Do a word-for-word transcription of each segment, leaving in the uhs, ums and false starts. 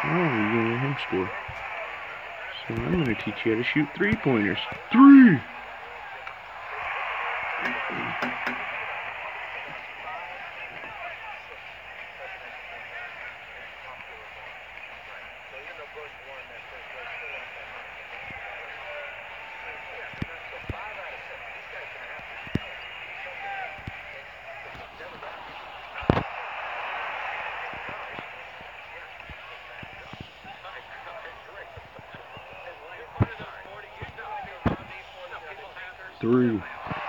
you're gonna let him score. So I'm gonna teach you how to shoot three-pointers. Three! Three.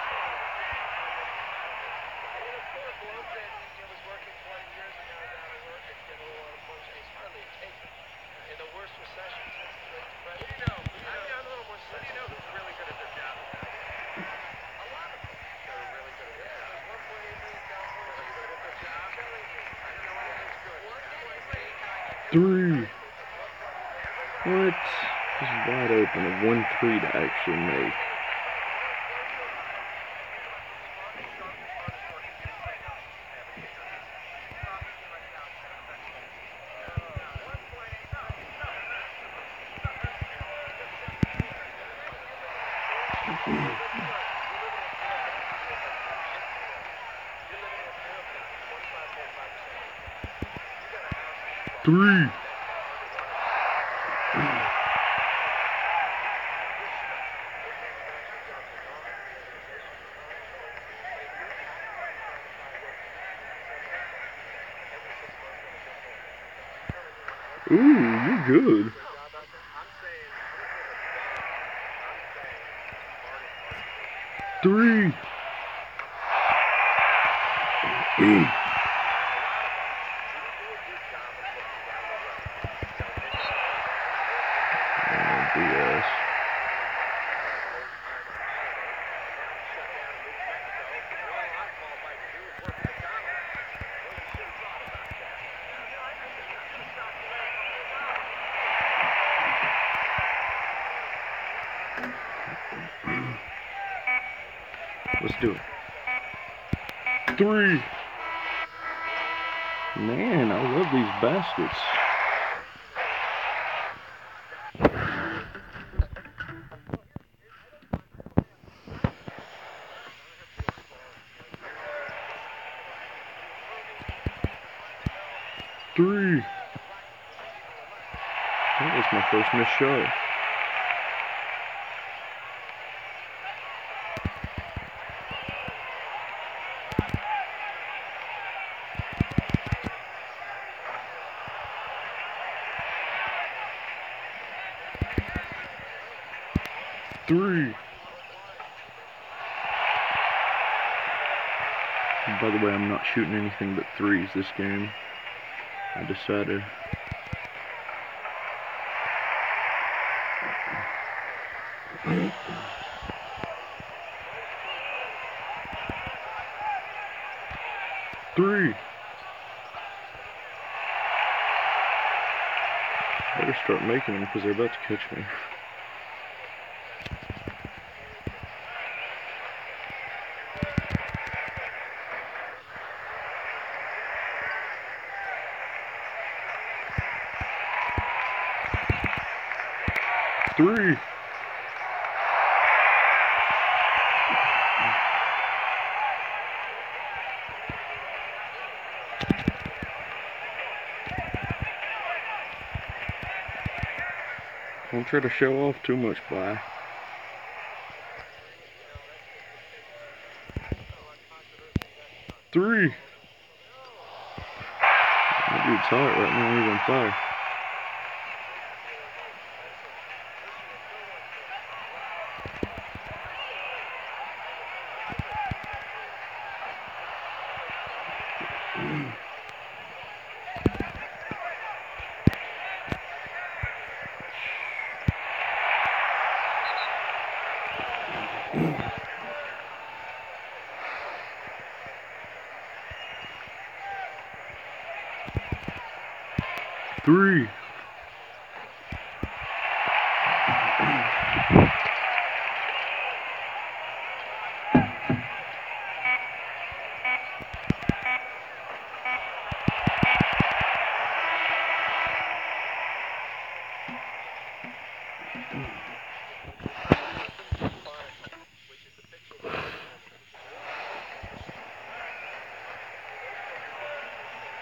Three. What? This is wide open of one three to actually make. Three. Ooh, you're good. Three. Oh, B S. Let's do it. Three. Man, I love these baskets. Three. That was my first missed shot. Three. And by the way, I'm not shooting anything but threes this game. I decided. Three. Better start making them because they're about to catch me. Three. Don't try to show off too much, boy. Three. That dude's hot right now. He's on fire. Three.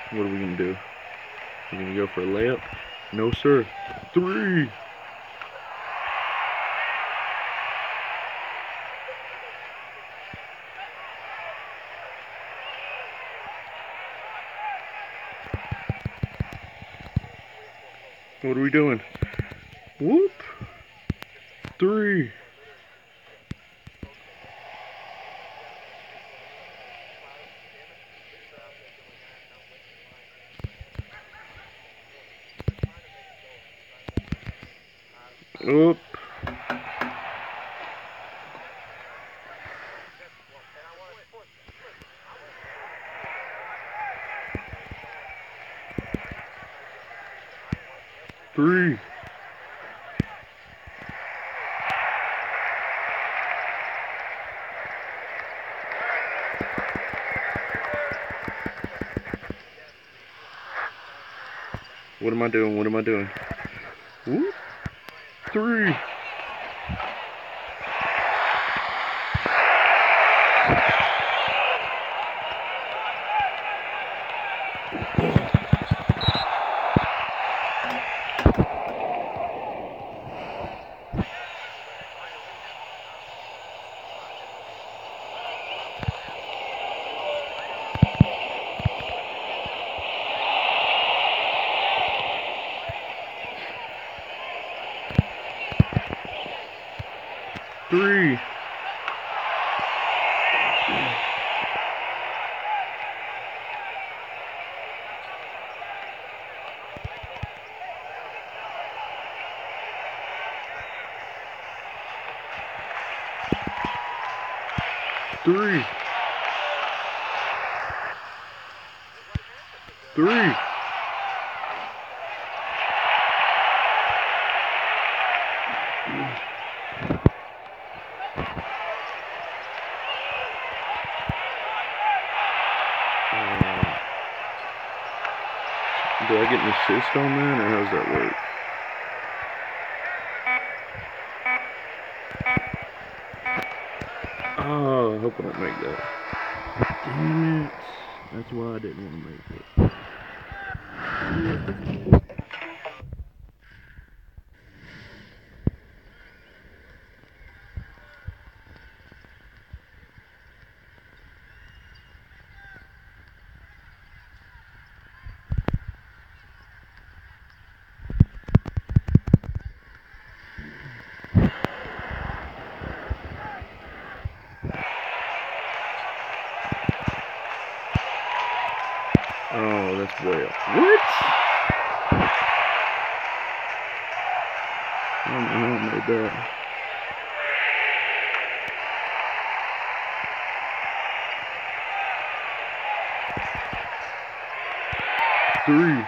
What are we gonna do? We're gonna go for a layup? No, sir. Three. What are we doing? Whoop. Three. Whoop. Three. What am I doing? What am I doing? Whoop. Three. Three. Three. Three. Do I get an assist on that, or how does that work? Oh, I hope I don't make that. Damn it. That's why I didn't want to make it. Oh, that's way up. What? I don't know how I made that. Three.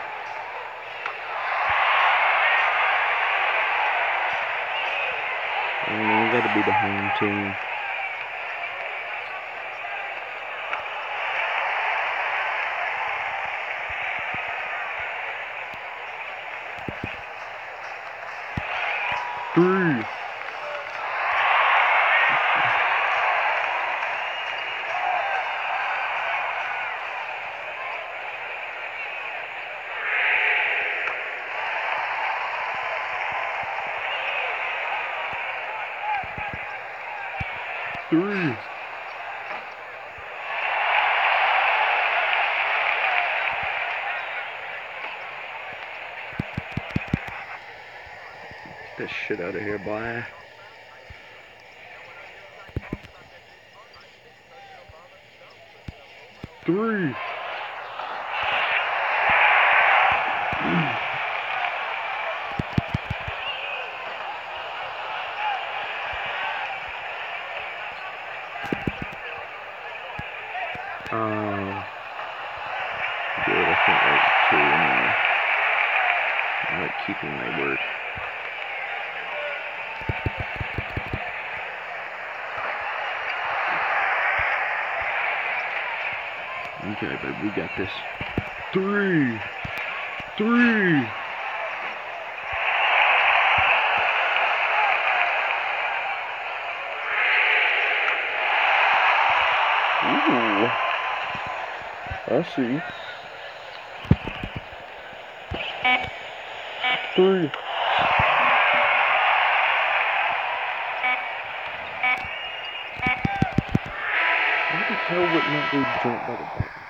Oh, we gotta be the home team. Three. Three. Get this shit out of here, boy. Three. Oh, good. I think that's two. Anyway. I like keeping my word. Okay, babe, we got this. Three. Three. Ooh. I see. Three. Why the hell wouldn't that dude jump by the ball?